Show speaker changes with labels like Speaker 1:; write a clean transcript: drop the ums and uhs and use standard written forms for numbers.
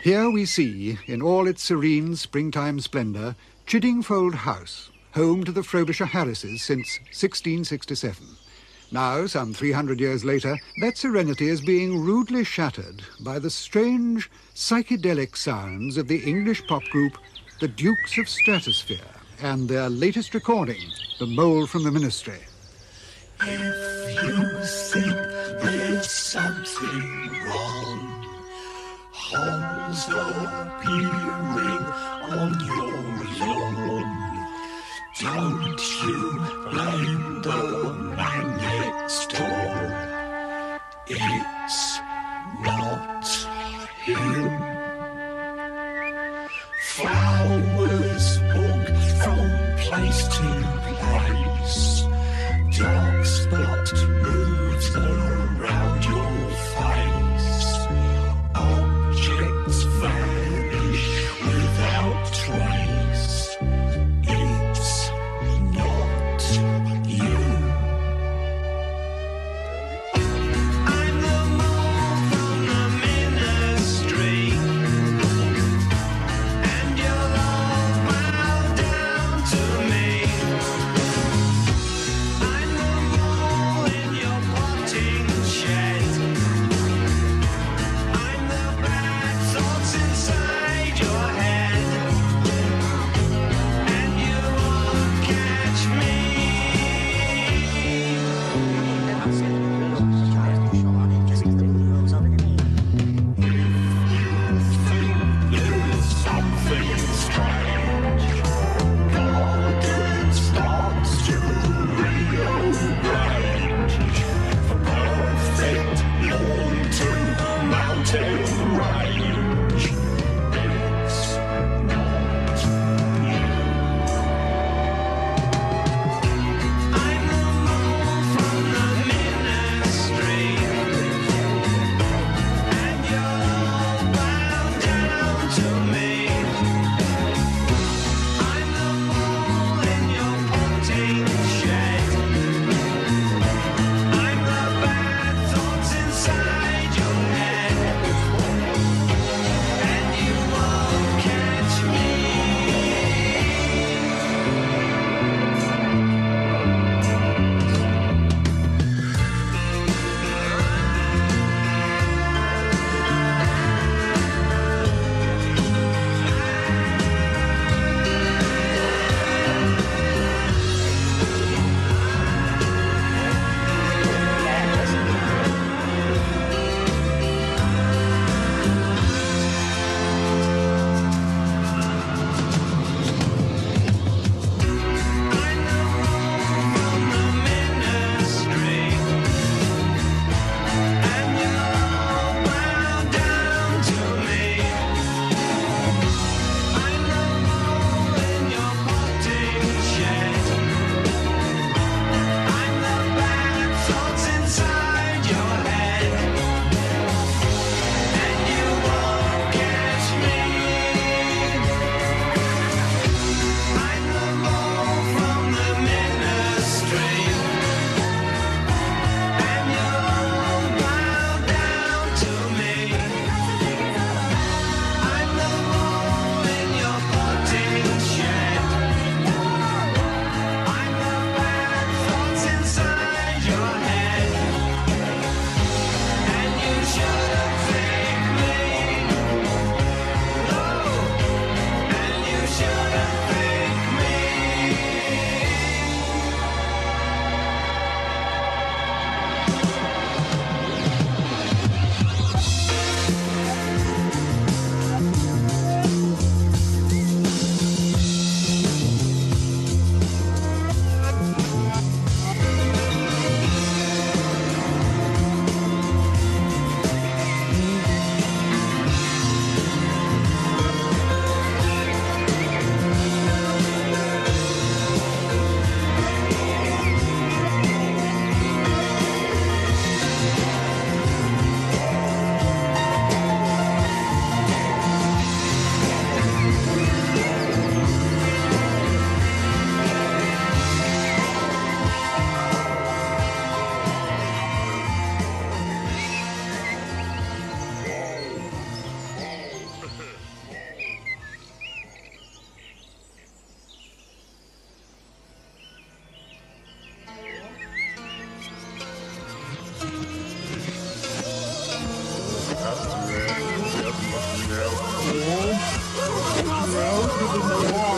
Speaker 1: Here we see, in all its serene springtime splendour, Chiddingfold House, home to the Frobisher Harrises since 1667. Now, some 300 years later, that serenity is being rudely shattered by the strange, psychedelic sounds of the English pop group The Dukes of Stratosphere and their latest recording, The Mole from the Ministry.
Speaker 2: If you think there's something wrong, holes are appearing on your lawn. Don't you blame the man next door. It's not him. Flowers walk from place to place. Dark spot moves around your face. Objects vanish without trace. It's not you. I'm the mole from the ministry, and you'll all bow down to me. I'm the mole in your potting shed. I'm the bad thoughts inside your head, and you won't catch me. There's something strange. Garden starts to rearrange. From perfect lawn to mountain range. It's not you. I'm the mole from the ministry, and you're all bound down to me. I'm the mole in your potting shed. I'm the bad thoughts inside your head,
Speaker 3: Grounded in the wall.